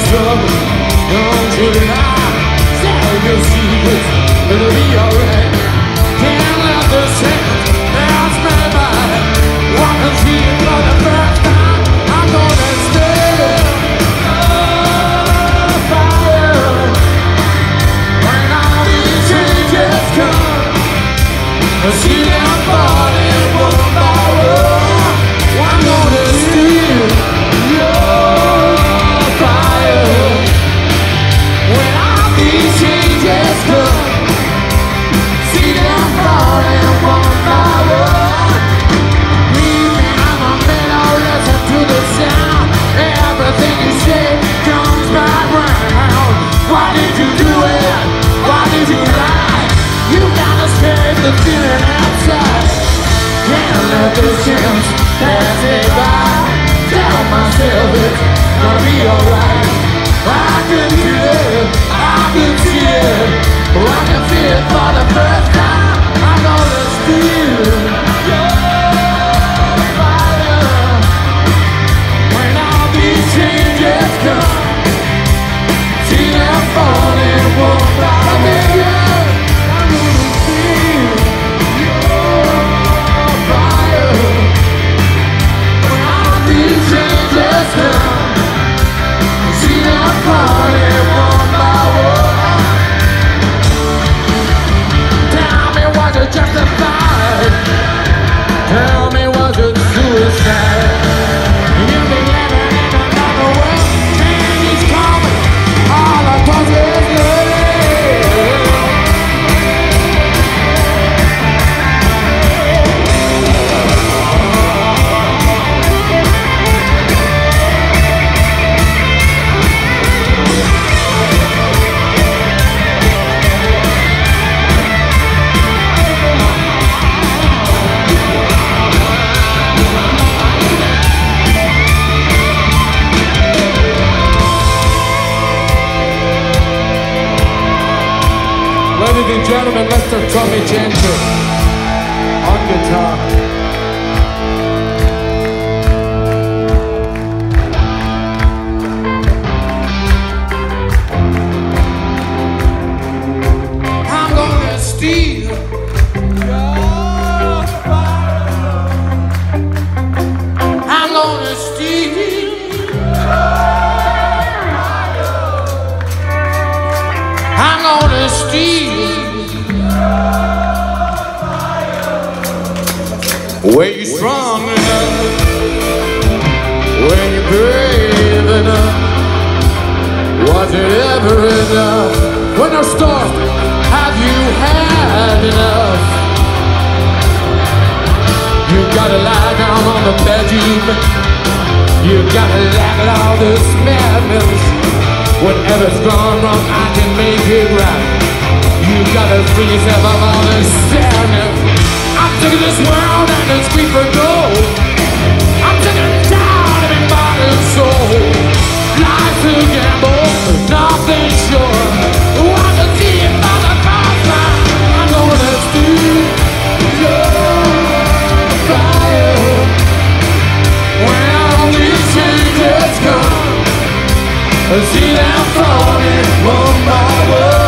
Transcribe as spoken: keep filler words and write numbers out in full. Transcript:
trouble, don't you lie. Tell your secrets, it'll be alright. Can't let this chance pass me by. Walk and see it for the first time. I'm gonna stay on fire. When all these changes come, I see them falling one by one. I'm gonna steal your fire. When all these changes come, see them falling one by one. Leave me, I'm a minnow, listen to the sound. Everything you say comes back round. Why did you do it? Why did you lie? You gotta escape the feeling outside. Can't let this chance pass me by. Tell myself it's gonna be alright. I can feel it, I can see it. Oh, I can feel it for the first time. I'm gonna steal your fire. When all these changes come, see them falling one by one. I'm gonna steal your fire. When all these changes come, see them falling one by one. Tell me, was it justified? Tell me, was it suicide? You've been living in another world. Change is coming. All I want is love. Ladies and gentlemen, Mister Tommy Gentry on guitar. I'm gonna steal your fire. I'm gonna steal your fire. I'm gonna steal. When you're strong enough, when you're brave enough, was it ever enough? When I start, have you had enough? You gotta lie down on the bed, you gotta laugh at all this madness. Whatever's gone wrong, I can make it right. You gotta free yourself of all this sadness. I'm sick of this world and this greed for gold. I'm sick of this town and my body and soul. Life's a gamble, nothing sure. I can see it by the cost line. I'm gonna steal your fire. When all these changes come, I see them falling one by one.